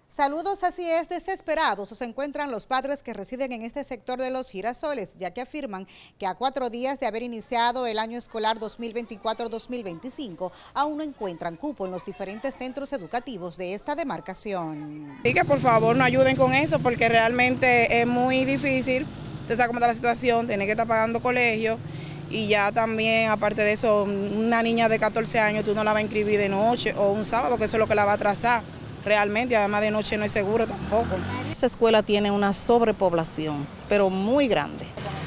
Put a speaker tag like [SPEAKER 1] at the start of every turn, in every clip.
[SPEAKER 1] Saludos, así es, desesperados se encuentran los padres que residen en este sector de Los Girasoles, ya que afirman que a 4 días de haber iniciado el año escolar 2024-2025, aún no encuentran cupo en los diferentes centros educativos de esta demarcación.
[SPEAKER 2] Y que por favor nos ayuden con eso, porque realmente es muy difícil. Usted sabe cómo está la situación, tiene que estar pagando colegio. Y ya también, aparte de eso, una niña de 14 años tú no la vas a inscribir de noche o un sábado, que eso es lo que la va a atrasar. Realmente, además de noche no es seguro tampoco.
[SPEAKER 3] Esa escuela tiene una sobrepoblación, pero muy grande.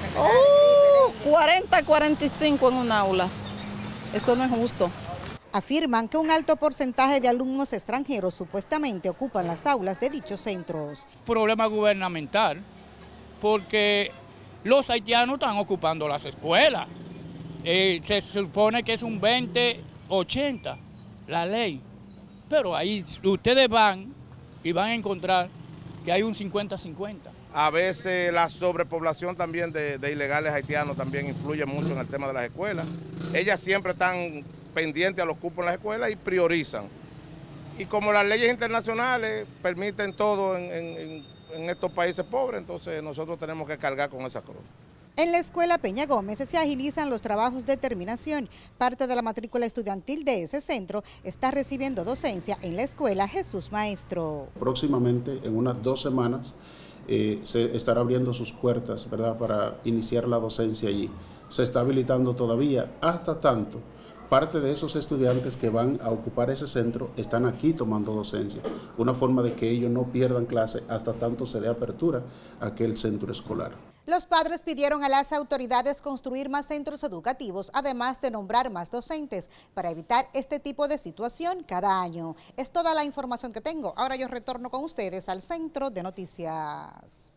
[SPEAKER 3] 40, 45 en un aula. Eso no es justo.
[SPEAKER 1] Afirman que un alto porcentaje de alumnos extranjeros supuestamente ocupan las aulas de dichos centros.
[SPEAKER 4] Problema gubernamental, porque los haitianos están ocupando las escuelas. Se supone que es un 20-80 la ley. Pero ahí ustedes van y van a encontrar que hay un 50-50.
[SPEAKER 5] A veces la sobrepoblación también de ilegales haitianos también influye mucho en el tema de las escuelas. Ellas siempre están pendientes a los cupos en las escuelas y priorizan. Y como las leyes internacionales permiten todo en estos países pobres, entonces nosotros tenemos que cargar con esa cruz.
[SPEAKER 1] En la escuela Peña Gómez se agilizan los trabajos de terminación. Parte de la matrícula estudiantil de ese centro está recibiendo docencia en la escuela Jesús Maestro.
[SPEAKER 6] Próximamente, en unas 2 semanas, se estará abriendo sus puertas, ¿verdad?, para iniciar la docencia allí. Se está habilitando todavía, hasta tanto parte de esos estudiantes que van a ocupar ese centro están aquí tomando docencia. Una forma de que ellos no pierdan clase hasta tanto se dé apertura a aquel centro escolar.
[SPEAKER 1] Los padres pidieron a las autoridades construir más centros educativos, además de nombrar más docentes, para evitar este tipo de situación cada año. Es toda la información que tengo. Ahora yo retorno con ustedes al Centro de Noticias.